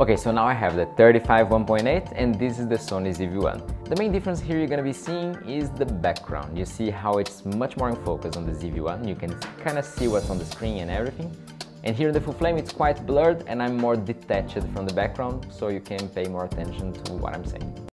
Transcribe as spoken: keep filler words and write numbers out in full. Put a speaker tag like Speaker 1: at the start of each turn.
Speaker 1: Okay, so now I have the thirty-five one point eight and this is the Sony Z V one. The main difference here you're gonna be seeing is the background. You see how it's much more in focus on the Z V one. You can kind of see what's on the screen and everything. And here in the full flame it's quite blurred and I'm more detached from the background, so you can pay more attention to what I'm saying.